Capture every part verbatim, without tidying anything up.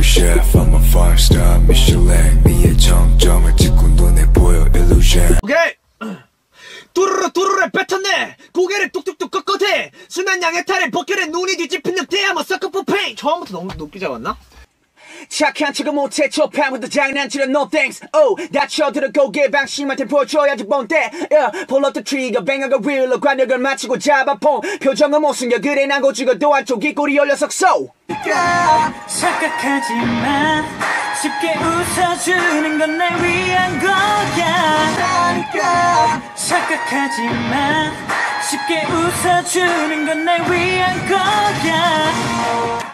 chef, I'm a five star Michelin. 네의 정점을 찍고 눈에 보여 illusion. 오케이. 뚜루루 뚜루루 뱉었네. 고개를 뚝뚝뚝 꺾어대. 순한 양의 탈에 벗겨내 눈이 뒤집힌 늑대. I'm a sucker for pain. 처음부터 너무 높게 잡았나? 착한 척을 못해 초판부터 장난치려 no thanks. Oh 다쳐들어 게 방심한테 보여줘야지 본때. Yeah, pull up the trigger 뱅어가 릴로 관역을 마치고 잡아폰. 표정은 못 숨겨 그래 난 고지고도 한쪽이 꼬리 열려서 so 착각하지만 쉽게 웃어주는 건 날 위한 거야. 착각하지만 쉽게 웃어주는 건 날 위한 거야.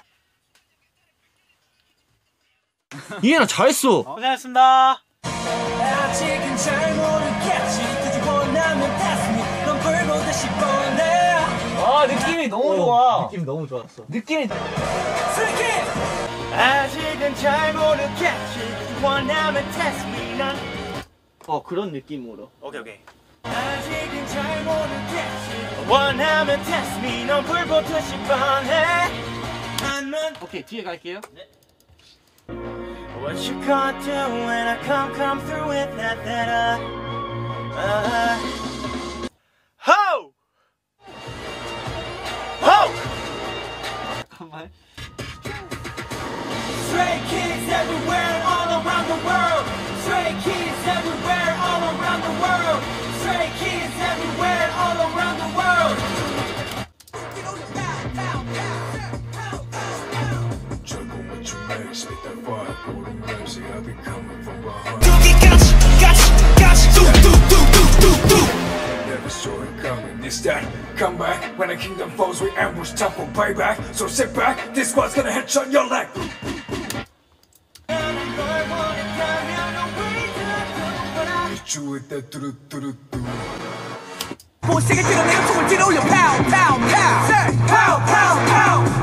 이해나 잘했어. 고생했습니다. 아직은 잘 모르겠지. 그저 원하면 pass me. 넌 불보듯이 뻔해. 아 느낌이 너무 좋아. 느낌 너무 좋았어. 느낌이 아직은 잘 모르겠지. 그저 원하면 test me. 난 어 그런 느낌으로. 오케이 오케이. 아직은 잘 모르겠지. 원하면 test me. 넌 불보듯이 뻔해. 한번 오케이 뒤에 갈게요. 네. What you gonna do when I come, come through with that, that, uh, uh, ho! Ho! 잠깐만. Stray kids everywhere, all around the world. Stray kids everywhere, all around the world. Stray kids everywhere, all around the world. Spit that fire, golden rose, see I be coming from behind. Gotcha, gotcha, gotcha. Do, do, do, do, do, do. Never saw it coming. This that come back when the kingdom falls, we ambush time for payback. So sit back, this squad's gonna headshot your leg. You with that do do do do. 보시게 들어 내가 총을 들어올려. Pow, pow, pow. Say, pow, pow, pow.